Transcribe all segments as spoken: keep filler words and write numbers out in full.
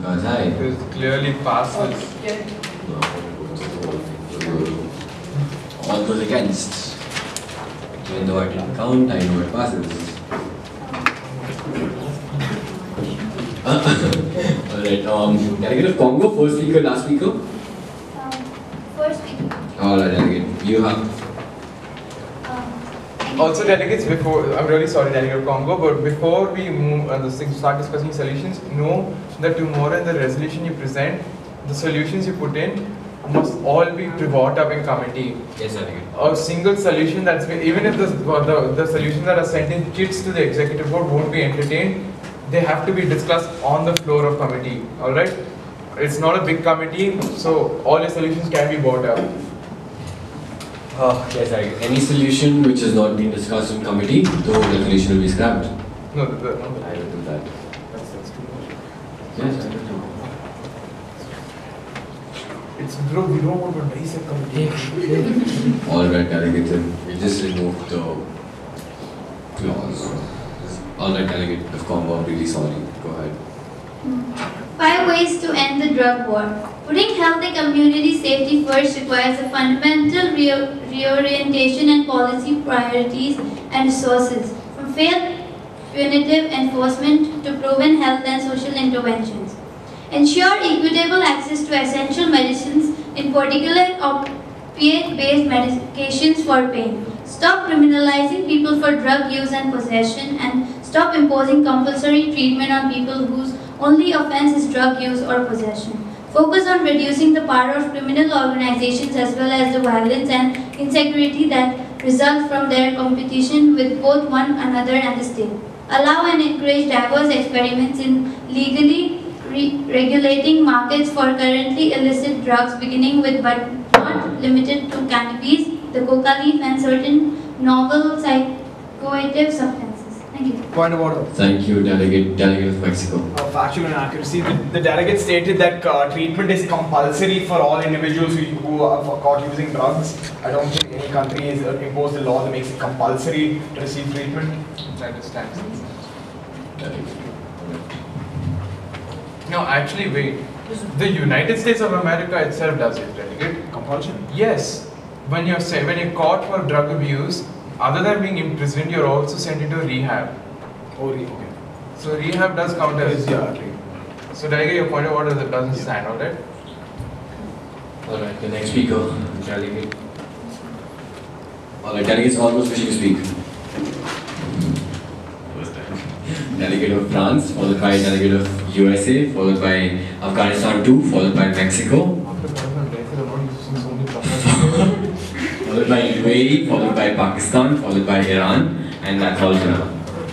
Hi. Because clearly passes. Okay. All those against. Even though I didn't count, I know it passes. Alright, um, delegate of Congo, first speaker, last speaker? Um, first speaker. Alright, delegate. You have. Um, Also, delegates, before, I'm really sorry, Delegate of Congo, but before we move on this thing, start discussing solutions, know that tomorrow in the resolution you present, the solutions you put in must all be brought up in committee. Yes, delegate. A single solution that's been, even if the, the, the solutions that are sent in chits to the executive board won't be entertained, they have to be discussed on the floor of committee, alright? It's not a big committee, so all your solutions can be brought up. Oh, yes, delegate. Any solution which has not been discussed in committee, the resolution will be scrapped. No, the, the, no, I will do that. that's, that's too much. Yes, I will do. It's, bro, we don't want to DISEC committee. Alright, delegate, then we just remove the clause. Alright, delegate of Congo, I'm really sorry. Go ahead. Five ways to end the drug war. Putting healthy community safety first requires a fundamental re reorientation and policy priorities and resources, from failed punitive enforcement to proven health and social interventions. Ensure equitable access to essential medicines, in particular opiate-based medications for pain. Stop criminalizing people for drug use and possession, and stop imposing compulsory treatment on people whose only offense is drug use or possession. Focus on reducing the power of criminal organizations as well as the violence and insecurity that result from their competition with both one another and the state. Allow and encourage diverse experiments in legally re regulating markets for currently illicit drugs, beginning with but not limited to cannabis, the coca leaf, and certain novel psychoactive substances. Thank you. Point of order. Thank you, delegate, delegate of Mexico. Uh, factual inaccuracy. The, the delegate stated that uh, treatment is compulsory for all individuals who, who are caught using drugs. I don't think any country has uh, imposed a law that makes it compulsory to receive treatment. That is tax. No, actually, wait. The United States of America itself does it, delegate. Compulsion? Yes. When you're say, when you're caught for drug abuse, other than being imprisoned, you're also sent into rehab. Oh, okay. So rehab does count as. Yeah, okay. So delegate, your point of order that doesn't stand, alright? Alright, the next speaker, delegate. Alright, delegates almost wishing to speak. Delegate of France, followed by delegate of U S A, followed by Afghanistan two, followed by Mexico, followed by U A E, followed by Pakistan, followed by Iran, and that's all for now.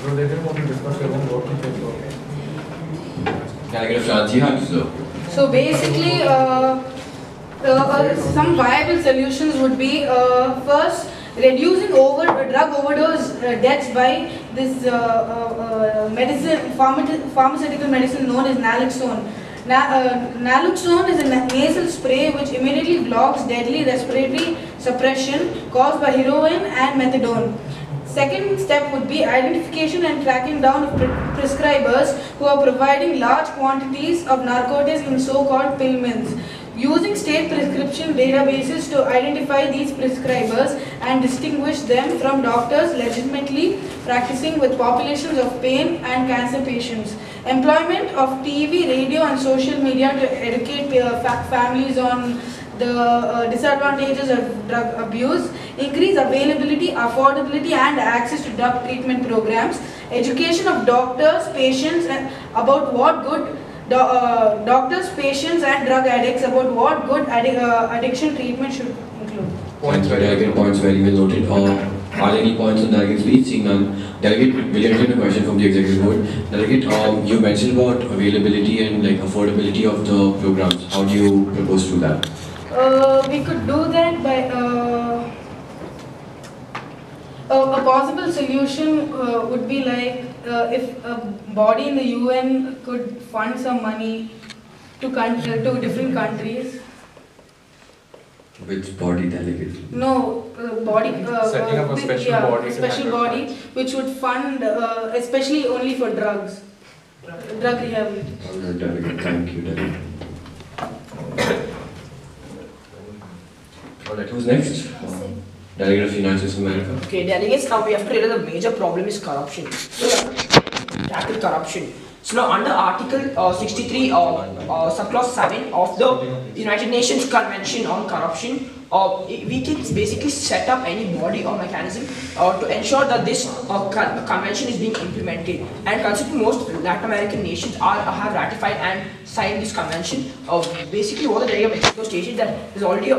Delegate of France, you have to slow. So basically, uh, uh, uh, some viable solutions would be uh, first reducing over uh, drug overdose uh, deaths by this uh, uh, uh, medicine, pharma pharmaceutical medicine known as naloxone. Na uh, naloxone is a na nasal spray which immediately blocks deadly respiratory suppression caused by heroin and methadone. Second step would be identification and tracking down of pre prescribers who are providing large quantities of narcotics in so-called pill mills. Using state prescription databases to identify these prescribers and distinguish them from doctors legitimately practicing with populations of pain and cancer patients. Employment of T V, radio and social media to educate uh, fa families on the uh, disadvantages of drug abuse. Increase availability, affordability and access to drug treatment programs. Education of doctors, patients and about what good Do, uh, doctors, patients and drug addicts about what good addi uh, addiction treatment should include. Points very delegate points very well noted. Uh, are there any points on delegate speech? Seeing none. Delegate, will you entertain a question from the executive board? Delegate, um, you mentioned about availability and like affordability of the programs. How do you propose to do that? Uh, we could do that by uh, a, a possible solution uh, would be like uh, if a body in the U N could fund some money to con to different countries. Which body, delegate? No, uh, body. Uh, Setting up a uh, special yeah, body. Special body which would fund uh, especially only for drugs. Drug rehabilitation. Alright, delegate. Thank you, delegate. Alright, who's next? Uh, delegate of United States of America. Okay, delegates, now we have to realize the major problem is corruption. So, tackle corruption. So now under Article uh, sixty-three, uh, uh, subclause seven of the United Nations Convention on Corruption, uh, we can basically set up any body or mechanism uh, to ensure that this uh, con convention is being implemented. And considering most Latin American nations are have ratified and signed this convention, uh, basically what the Delegate of Mexico stated that there's already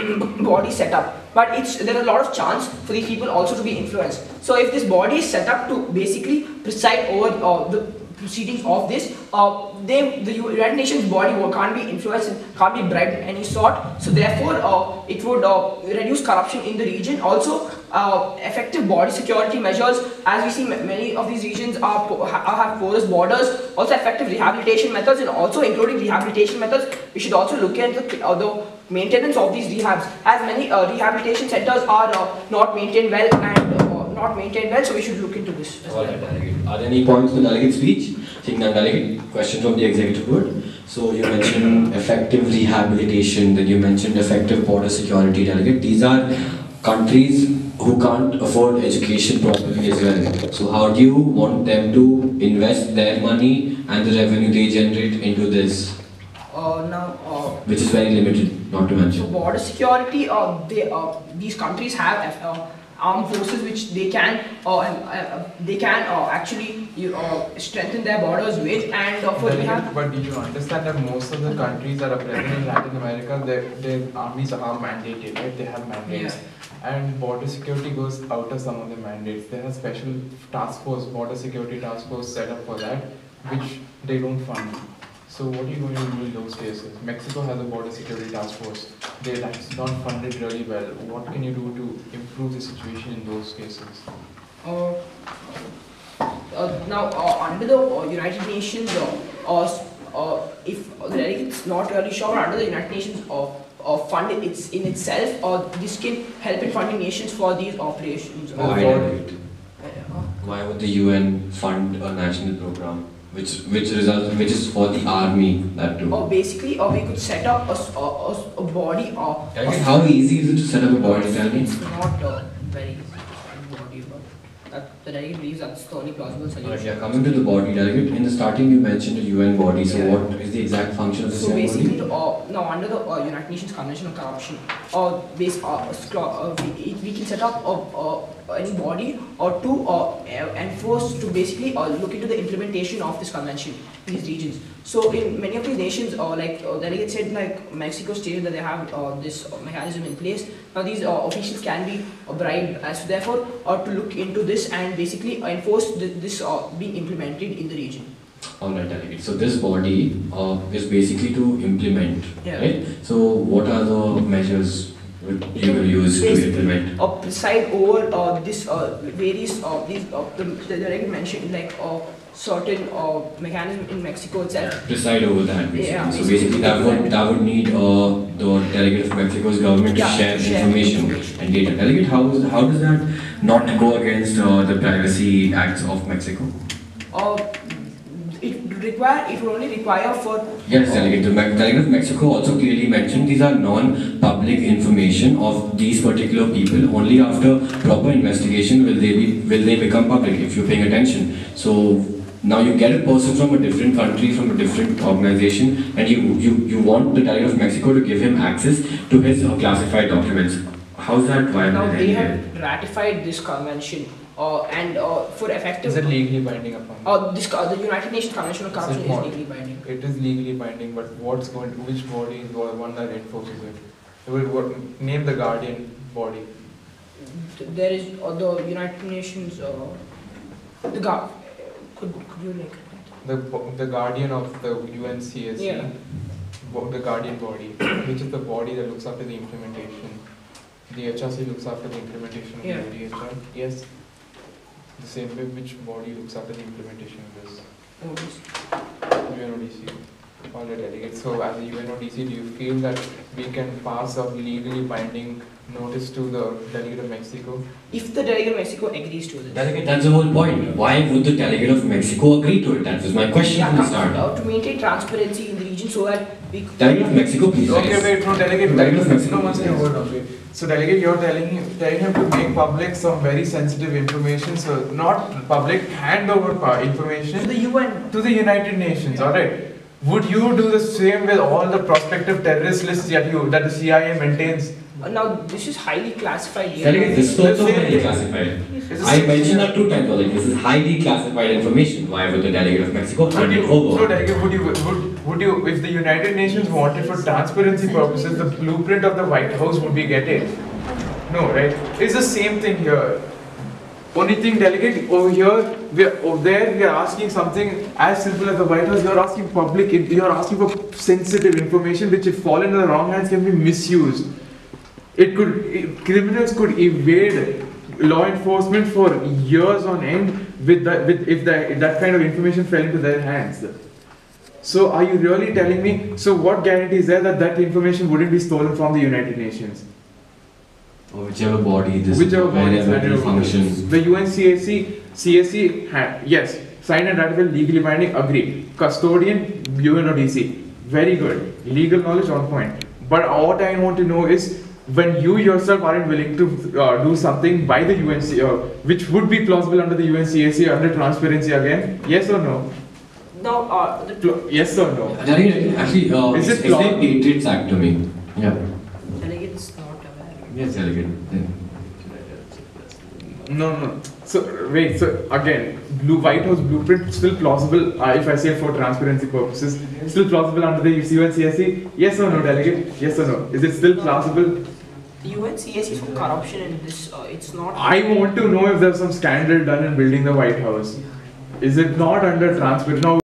a body set up. But it's there are a lot of chance for these people also to be influenced. So if this body is set up to basically preside over uh, the proceedings of this, uh, they, the United Nations body can't be influenced and can't be bribed in any sort. So therefore, uh, it would uh, reduce corruption in the region. Also, uh, effective border security measures, as we see many of these regions are have porous borders. Also, effective rehabilitation methods, and also including rehabilitation methods, we should also look at the, uh, the maintenance of these rehabs, as many uh, rehabilitation centers are uh, not maintained well and uh, not maintained well. So we should look into this. As All well. right, delegate. Are there any points in the delegate speech? Seeing none, delegate. Question from the executive board. So you mentioned effective rehabilitation, then you mentioned effective border security, delegate. These are countries who can't afford education properly as well. So how do you want them to invest their money and the revenue they generate into this? Uh, now, uh, Which is very limited, not to so mention. border security, uh, they, uh, these countries have uh, armed forces which they can, uh, uh, they can uh, actually uh, strengthen their borders with, and uh, for we have. But did you understand that most of the countries that are present in Latin America, their, their armies are mandated, right? They have mandates. Yeah. And border security goes out of some of the mandates. There are special task force, border security task force set up for that, which they don't fund. So what are you going to do in those cases? Mexico has a border security task force. They, that's not funded really well. What can you do to improve the situation in those cases? Uh, uh, now, uh, under the uh, United Nations, uh, uh, uh, if the delegate's not really sure, under the United Nations uh, uh, fund it's in itself, uh, this can help in funding nations for these operations. Why, Uh, delegate? uh, Why would the U N fund a national program? Which which results which is for the army that too. Or basically, or we could set up a, s- a, a- a body or. Delegate, how easy is it to set up a body? Tell me. It's not uh, very easy body, but that, the delegate believes that's the only plausible Alright, solution. yeah, coming to the body, delegate. In the starting, you mentioned a U N body. So, Yeah. what is the exact function of the So same basically, body? uh, now under the uh, United Nations Convention on Corruption, uh, base, uh, uh, we, we can set up a, uh, any body or to uh, enforce to basically uh, look into the implementation of this convention in these regions. So in many of these nations, uh, like uh, delegate said, like Mexico stated that they have uh, this mechanism in place. Now these uh, officials can be uh, bribed, as therefore uh, to look into this and basically enforce th this uh, being implemented in the region. Alright, delegate. So, this body uh, is basically to implement, Yeah. right? So, what are the measures would you will use to Basically, implement? Uh, preside over uh, this uh, various uh, these uh, the, the delegate mentioned like uh, certain uh, mechanism in Mexico itself. Preside over that, basically. Yeah, so, basically. basically, that would that would need uh, the delegate of Mexico's government to Yeah, share to share information information. and data. Delegate, how is how does that not go against uh, the privacy acts of Mexico? Uh, it require it will only require for Yes, delegate. The Me- delegate of Mexico also clearly mentioned these are non-public information of these particular people. Only after proper investigation will they be will they become public. If you're paying attention, so now you get a person from a different country, from a different organization, and you you you want the delegate of Mexico to give him access to his uh, classified documents. How's that viable? now in they any way? have ratified this convention uh, and uh, for effective Is it legally binding upon? uh, this uh, the United Nations Convention on Corruption is not? legally binding. It is legally binding, but what's going to, which body is the one that enforces it? It will what, name the guardian body. There is uh, the United Nations uh, the guard. Could could you like The bo- the guardian of the U N C S C, Yeah. bo- the guardian body, which is the body that looks after the implementation. The H R C looks after the implementation of Yeah. the D H R. Yes. The same way, which body looks after the implementation of this? oh, this? U N O D C. All the delegates. So, as a U N O D C, do you feel that we can pass a legally binding notice to the delegate of Mexico? If the delegate of Mexico agrees to this. Delegate, that's the whole point. Why would the delegate of Mexico agree to it? That was my question Yeah, from the start. uh, to maintain transparency in the region so that we could. Delegate of Mexico, please. Okay, guys. wait, no, delegate, Delegate of delegate, Mexico. no, one second, hold on, wait. So delegate, you're telling him, telling him to make public some very sensitive information, so not public, hand over pa- information To the U N. to the United Nations, alright? Would you do the same with all the prospective terrorist lists that you, that the C I A maintains? Uh, now, this is highly classified here. Delegate, this is also The same highly thing. classified. It's the I same mentioned thing. that two times already. This is highly classified information. Why would the delegate of Mexico Would hand you, it so over? delegate, would you, would, would you, if the United Nations wanted for transparency purposes, the blueprint of the White House would we get it? No, right? It's the same thing here. Only thing, delegate, over here, we are, over there, we are asking something as simple as the White House. You are asking public, you are asking for sensitive information, which if fall into the wrong hands can be misused. It could, it, criminals could evade law enforcement for years on end with that, with if that, if that kind of information fell into their hands. So are you really telling me, so what guarantee is there that that information wouldn't be stolen from the United Nations? Or whichever body this Whichever body is wherever it handed over. functions. The U N C A C, C A C, had, yes, signed and ratified, legally binding, agree. Custodian, U N O D C, very good. Legal knowledge on point. But what I want to know is, when you yourself aren't willing to uh, do something by the U N C, uh, which would be plausible under the U N C A C, under transparency again, yes or no? Now, uh, the Pl- yes or no? Delegate, actually, uh, Is it explain law? Patriots Act to me. Yeah. delegate is not aware. Yes, delegate. Then. No, no. So wait. So again, blue White House blueprint still plausible. Uh, if I say for transparency purposes, still plausible under the U N C A C. Yes or no, delegate? Yes or no? Is it still plausible? The U N C A C is for corruption and this, uh, it's not. I want to know if there's some scandal done in building the White House. Is it not under transparency? Now,